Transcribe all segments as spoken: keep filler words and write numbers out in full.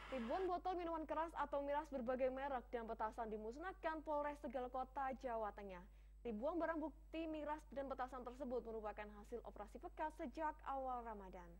Ribuan botol minuman keras atau miras berbagai merek dan petasan dimusnahkan Polres Tegal Kota, Jawa Tengah. Ribuan barang bukti miras dan petasan tersebut merupakan hasil operasi bekas sejak awal Ramadan.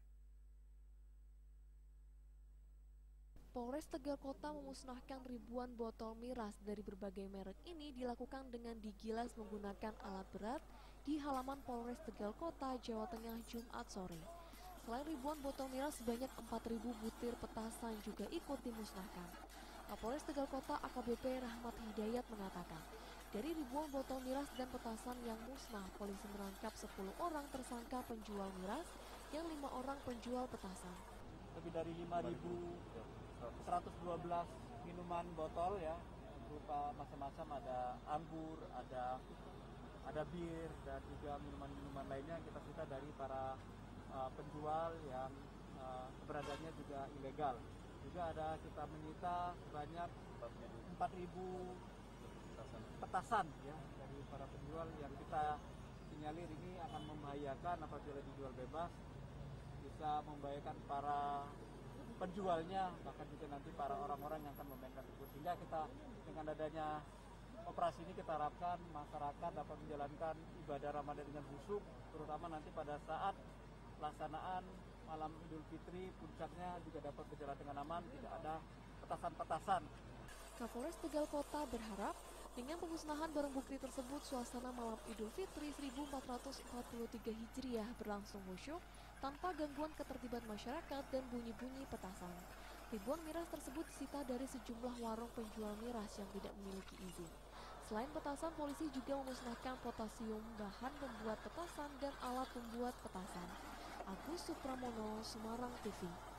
Polres Tegal Kota memusnahkan ribuan botol miras dari berbagai merek ini dilakukan dengan digilas menggunakan alat berat di halaman Polres Tegal Kota, Jawa Tengah, Jumat sore. Selain ribuan botol miras, sebanyak empat ribu butir petasan juga ikut dimusnahkan. Kapolres Tegal Kota A K B P Rahmat Hidayat mengatakan, dari ribuan botol miras dan petasan yang musnah, polisi menangkap sepuluh orang tersangka penjual miras yang lima orang penjual petasan. Lebih dari lima ribu seratus dua belas minuman botol ya, berupa macam-macam, ada anggur, ada ada bir dan juga minuman-minuman lainnya yang kita sita dari para uh, penjual yang uh, keberadaannya juga ilegal. Juga ada kita menyita sebanyak empat ribu petasan ya dari para penjual yang kita sinyalir ini akan membahayakan apabila dijual bebas, bisa membahayakan para penjualnya, bahkan juga nanti para orang-orang yang akan memainkan itu. Sehingga kita dengan adanya operasi ini kita harapkan masyarakat dapat menjalankan ibadah Ramadan dengan khusyuk, terutama nanti pada saat pelaksanaan malam Idul Fitri, puncaknya juga dapat berjalan dengan aman, tidak ada petasan-petasan. Kapolres Tegal Kota berharap dengan pemusnahan barang bukti tersebut, suasana malam Idul Fitri seribu empat ratus empat puluh tiga Hijriah berlangsung khusyuk tanpa gangguan ketertiban masyarakat dan bunyi-bunyi petasan. Ribuan miras tersebut disita dari sejumlah warung penjual miras yang tidak memiliki izin. Selain petasan, polisi juga memusnahkan potasium, bahan pembuat petasan, dan alat pembuat petasan. Agus Supramono, Semarang T V.